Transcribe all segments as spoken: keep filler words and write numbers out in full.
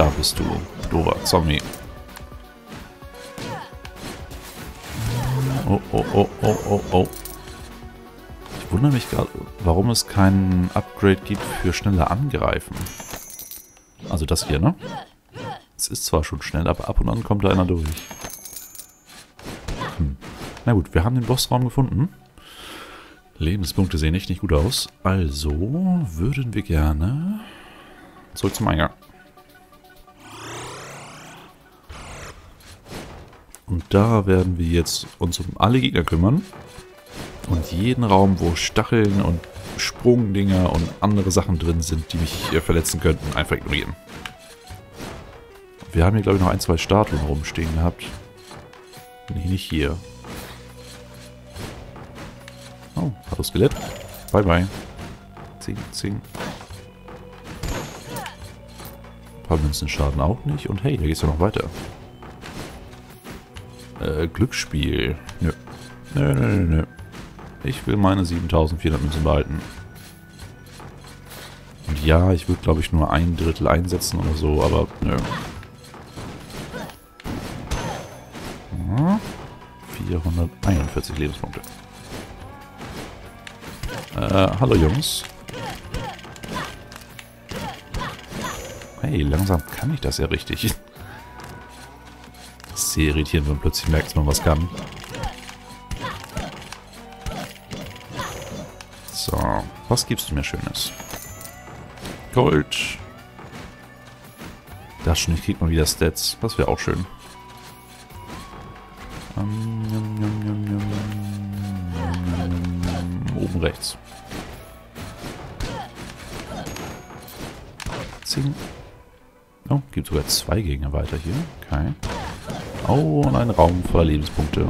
bist du. Doofer Zombie. Oh, oh, oh, oh, oh, oh. Ich wundere mich gerade, warum es kein Upgrade gibt für schneller Angreifen. Also das hier, ne? Es ist zwar schon schnell, aber ab und an kommt da einer durch. Hm. Na gut, wir haben den Bossraum gefunden. Lebenspunkte sehen echt nicht gut aus. Also würden wir gerne zurück zum Eingang. Und da werden wir jetzt uns um alle Gegner kümmern. Und jeden Raum, wo Stacheln und Sprungdinger und andere Sachen drin sind, die mich hier verletzen könnten, einfach ignorieren. Wir haben hier, glaube ich, noch ein, zwei Statuen rumstehen gehabt. Nee, nicht hier. Oh, hallo Skelett. Bye, bye. Zing, zing. Ein paar Münzen schaden auch nicht. Und hey, da geht's ja noch weiter. Äh, Glücksspiel. Nö. Nö, nö, nö, nö. Ich will meine siebentausendvierhundert Münzen behalten. Und ja, ich würde, glaube ich, nur ein Drittel einsetzen oder so, aber nö. Ja, vierhunderteinundvierzig Lebenspunkte. Äh, hallo Jungs. Hey, langsam kann ich das ja richtig. Sehr irritierend, wenn man plötzlich merkt, dass man was kann. So, was gibst du mir Schönes? Gold. Das schon, ich krieg mal wieder Stats. Das wäre auch schön. Um, yum, yum, yum, yum, yum, yum, oben rechts. Zing. Oh, gibt sogar zwei Gegner weiter hier. Okay. Oh, und ein Raum voller Lebenspunkte.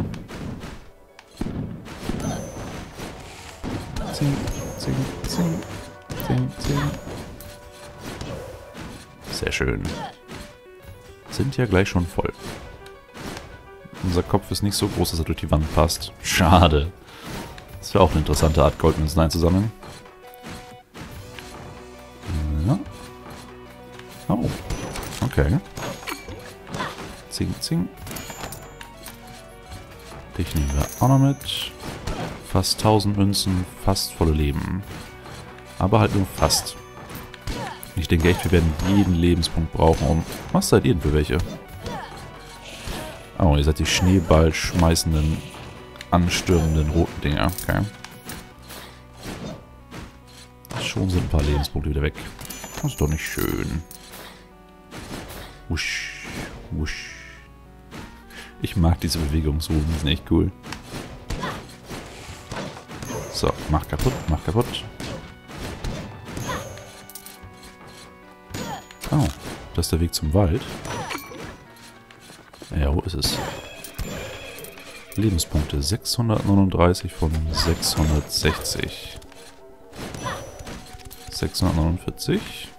Zing, zing, zing, zing, zing. Sehr schön. Sind ja gleich schon voll. Unser Kopf ist nicht so groß, dass er durch die Wand passt. Schade. Das wäre auch eine interessante Art, Goldmünzen einzusammeln. Ja. Oh. Okay. Zing, zing. Dich nehmen wir auch noch mit. Fast tausend Münzen, fast volle Leben. Aber halt nur fast. Ich denke echt, wir werden jeden Lebenspunkt brauchen, um... Was seid ihr denn für welche? Oh, ihr seid die Schneeball schmeißenden, anstürmenden roten Dinger. Okay. Schon sind ein paar Lebenspunkte wieder weg. Das ist doch nicht schön. Wusch, wusch. Ich mag diese Bewegung so, die sind echt cool. So, mach kaputt, mach kaputt. Oh, das ist der Weg zum Wald. Ja, wo ist es? Lebenspunkte sechshundertneununddreißig von sechshundertsechzig. sechshundertneunundvierzig.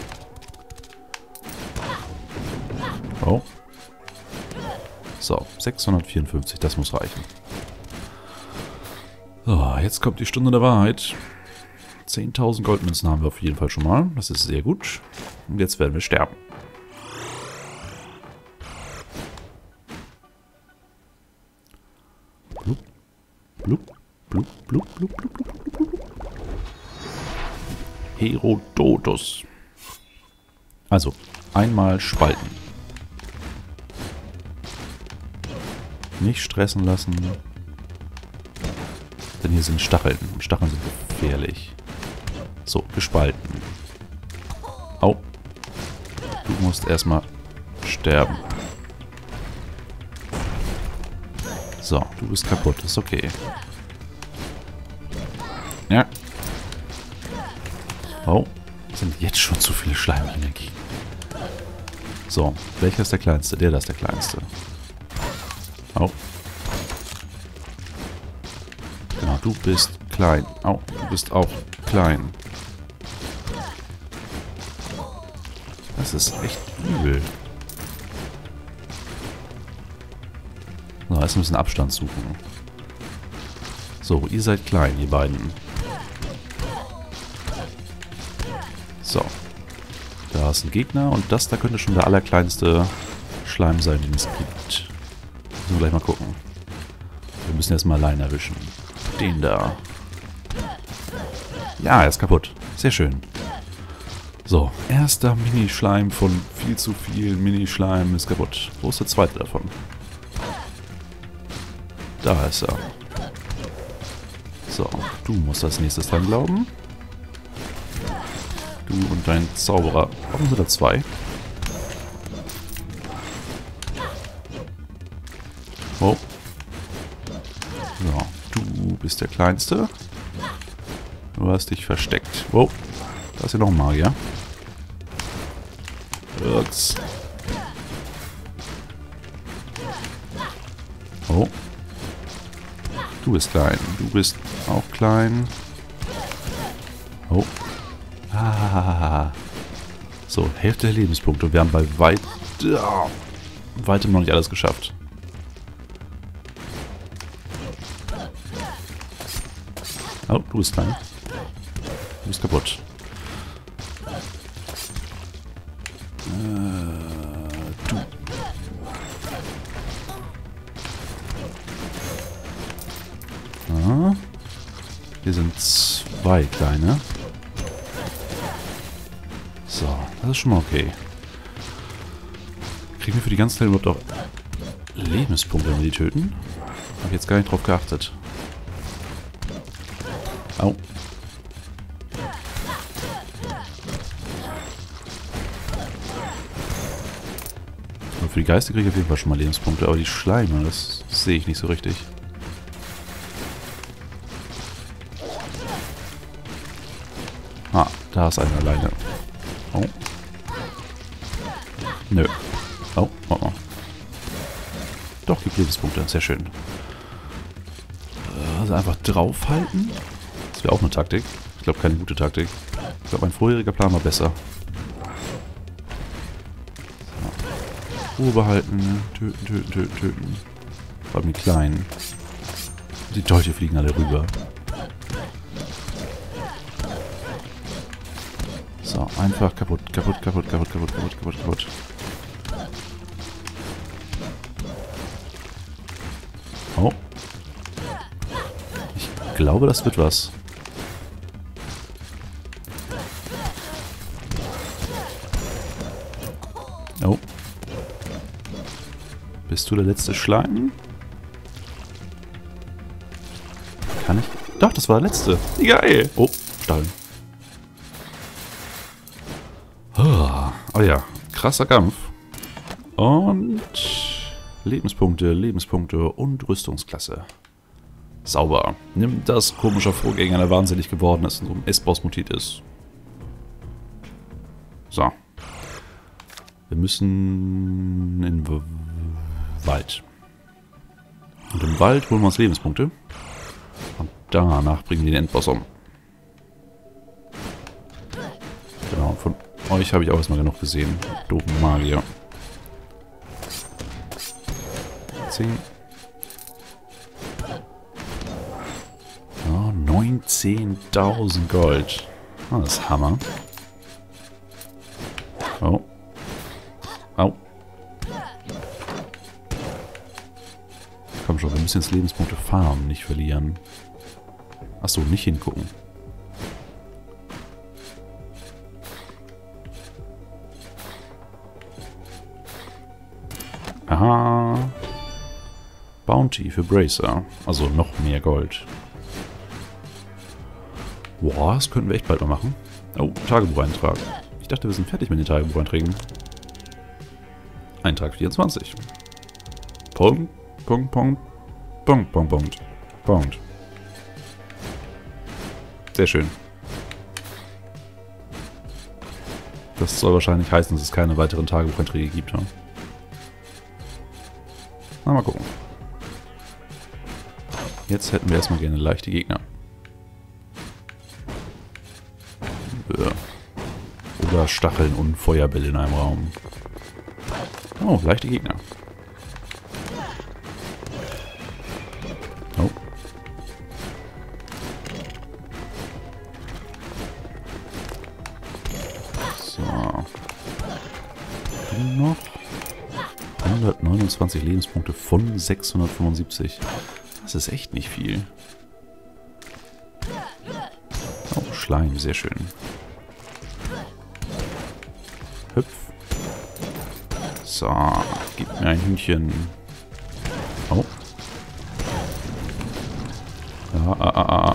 Oh. So, sechshundertvierundfünfzig, das muss reichen. So, jetzt kommt die Stunde der Wahrheit. zehntausend Goldmünzen haben wir auf jeden Fall schon mal. Das ist sehr gut. Und jetzt werden wir sterben. Blub, blub, blub, blub, blub, blub, blub, blub. Herodotus. Also, einmal spalten. Nicht stressen lassen. Denn hier sind Stacheln. Und Stacheln sind gefährlich. So, gespalten. Au. Du musst erstmal sterben. So, du bist kaputt. Ist okay. Ja. Oh. Sind jetzt schon zu viele Schleime in der Gegend. So, welcher ist der kleinste? Der da ist der kleinste. Oh. Genau, du bist klein. Au, du bist auch klein. Das ist echt übel. So, jetzt müssen wir Abstand suchen. So, ihr seid klein, ihr beiden. So. Da Da ist ein Gegner und das da könnte schon der allerkleinste Schleim sein, den es gibt. Müssen wir gleich mal gucken. Wir müssen erstmal allein erwischen. Den da. Ja, er ist kaputt. Sehr schön. So, erster Minischleim von viel zu vielen Minischleim ist kaputt. Wo ist der zweite davon? Da ist er. So, du musst als nächstes dran glauben. Du und dein Zauberer. Warum sind da zwei? Oh. So, du bist der Kleinste. Du hast dich versteckt. Wow, da ist ja noch ein Magier. Ups. Oh. Du bist klein. Du bist auch klein. Oh. Ah. So, Hälfte der Lebenspunkte. Und wir haben bei weit, oh, weitem noch nicht alles geschafft. Oh, du bist klein. Du bist kaputt. Äh, du. Ah. Hier sind zwei kleine. So, das ist schon mal okay. Kriegen wir für die ganzen Teile überhaupt auch Lebenspunkte, wenn wir die töten? Habe ich jetzt gar nicht drauf geachtet. Au. Und für die Geister kriege ich auf jeden Fall schon mal Lebenspunkte, aber die Schleime, das sehe ich nicht so richtig. Ah, da ist einer alleine. Oh. Nö. Oh, oh, oh. Doch, gibt Lebenspunkte. Sehr schön. Also einfach draufhalten. Das wäre auch eine Taktik. Ich glaube, keine gute Taktik. Ich glaube, mein vorheriger Plan war besser. So. Ruhe behalten. Töten, töten, töten, töten. Vor allem die Kleinen. Die Dolche fliegen alle rüber. So, einfach kaputt, kaputt, kaputt, kaputt, kaputt, kaputt, kaputt, kaputt. Oh. Ich glaube, das wird was. Oh. Bist du der letzte Schleim? Kann ich? Doch, das war der letzte. Geil. Oh, Stacheln. Oh ja, krasser Kampf. Und Lebenspunkte, Lebenspunkte und Rüstungsklasse. Sauber. Nimmt das komischer Vorgänger, der wahnsinnig geworden ist und so ein S-Boss-Motiv ist. So. Wir müssen in den Wald. Und im Wald holen wir uns Lebenspunkte. Und danach bringen wir den Endboss um. Genau, von euch habe ich auch erstmal genug gesehen. Doofen Magier. zehn. Oh, neunzehntausend Gold. Oh, das ist Hammer. Oh. Au. Komm schon, wir müssen jetzt Lebenspunkte farmen, nicht verlieren. Achso, nicht hingucken. Aha. Bounty für Bracer. Also noch mehr Gold. Boah, das könnten wir echt bald mal machen. Oh, Tagebucheintrag. Ich dachte, wir sind fertig mit den Tagebucheinträgen. Eintrag vierundzwanzig. Punkt, Punkt, Punkt, Punkt, Punkt, Punkt, Punkt. Sehr schön. Das soll wahrscheinlich heißen, dass es keine weiteren Tagebucheinträge gibt. Hm? Na, mal gucken. Jetzt hätten wir erstmal gerne leichte Gegner. Ja. Oder Stacheln und Feuerbälle in einem Raum. Oh, leichte Gegner. Oh. So. vierundzwanzig Lebenspunkte von sechshundertfünfundsiebzig. Das ist echt nicht viel. Oh, Schleim, sehr schön. Hüpf. So, gib mir ein Hühnchen. Oh. Ja, ah, ah, ah.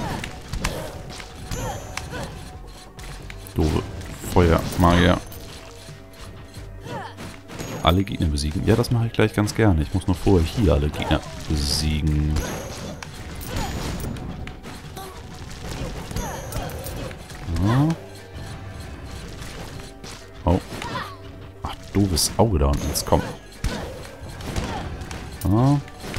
Doofe Feuermagier. Alle Gegner besiegen. Ja, das mache ich gleich ganz gerne. Ich muss nur vorher hier alle Gegner besiegen. Ja. Oh. Ach, doofes Auge da unten. Jetzt komm. Ja.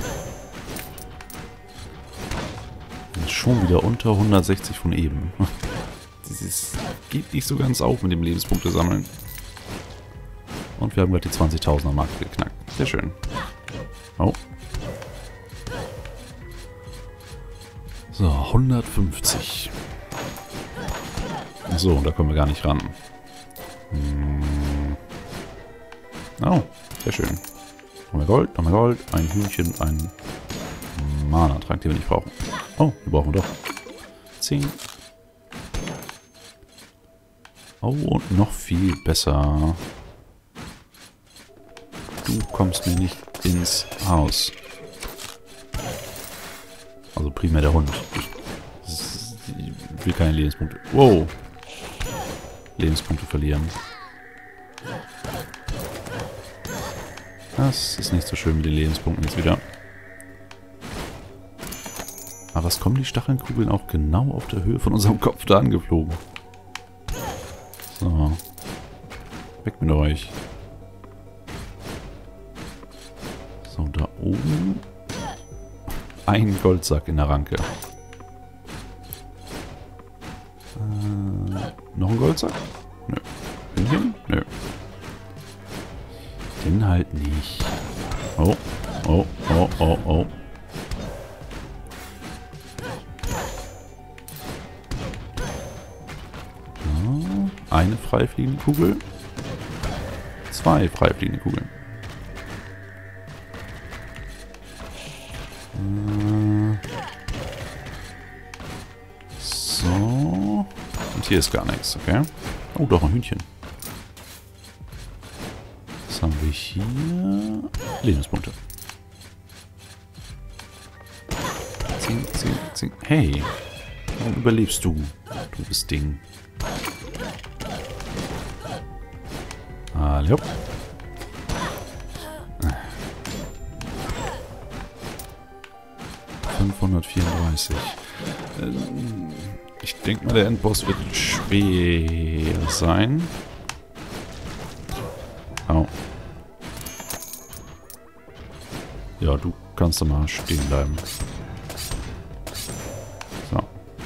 Schon wieder unter hundertsechzig von eben. Dieses geht nicht so ganz auf mit dem Lebenspunkte sammeln. Und wir haben gerade die zwanzigtausender Marke geknackt. Sehr schön. Oh. So, hundertfünfzig. So, da kommen wir gar nicht ran. Hm. Oh, sehr schön. Noch mehr Gold, noch mehr Gold, ein Hühnchen, ein Mana-Trank, den wir nicht brauchen. Oh, die brauchen wir doch. zehn. Oh, und noch viel besser. Du kommst mir nicht ins Haus. Also primär der Hund. Ich will keine Lebenspunkte. Wow. Lebenspunkte verlieren. Das ist nicht so schön mit den Lebenspunkten jetzt wieder. Aber was kommen die Stachelkugeln auch genau auf der Höhe von unserem Kopf da angeflogen? So. Weg mit euch. So, da oben. Ein Goldsack in der Ranke. Äh, noch ein Goldsack? Nö. Hühnchen? Nö. Den halt nicht. Oh, oh, oh, oh, oh. Eine freifliegende Kugel. Zwei freifliegende Kugeln. So. Und hier ist gar nichts, okay? Oh, doch ein Hühnchen. Was haben wir hier? Lebenspunkte. Zing, zing, zing. Hey. Warum überlebst du? Du bist Ding. Hallo. fünfhundertvierunddreißig. Ich denke mal, der Endboss wird schwer sein. Au. Ja, du kannst da mal stehen bleiben. So.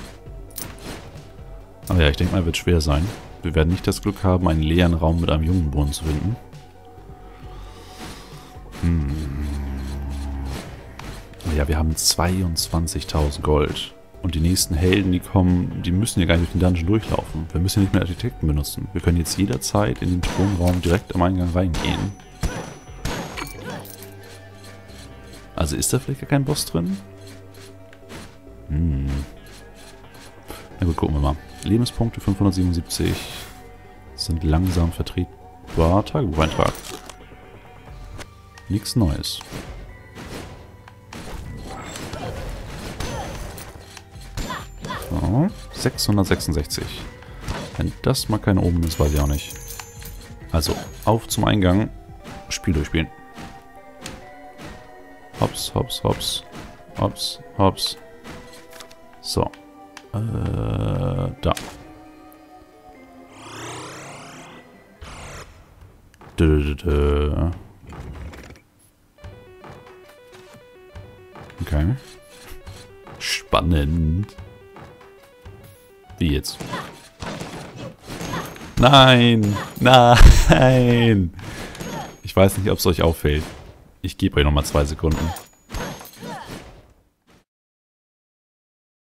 Aber ja, ich denke mal, wird schwer sein. Wir werden nicht das Glück haben, einen leeren Raum mit einem Jungenbrunnen zu finden. Hm. Ja, wir haben zweiundzwanzigtausend Gold. Und die nächsten Helden, die kommen, die müssen ja gar nicht durch den Dungeon durchlaufen. Wir müssen ja nicht mehr Architekten benutzen. Wir können jetzt jederzeit in den Thronraum direkt am Eingang reingehen. Also ist da vielleicht gar kein Boss drin? Hm. Na gut, gucken wir mal. Lebenspunkte fünfhundertsiebenundsiebzig sind langsam vertretbar. Tagebucheintrag. Nichts Neues. So, sechshundertsechsundsechzig. Wenn das mal kein Oben ist, weiß ich auch nicht. Also, auf zum Eingang. Spiel durchspielen. Hops, hops, hops. Hops, hops. So. Äh, da. Dö, dö, dö. Okay. Spannend. Wie jetzt? Nein! Nein! Ich weiß nicht, ob es euch auffällt. Ich gebe euch nochmal zwei Sekunden.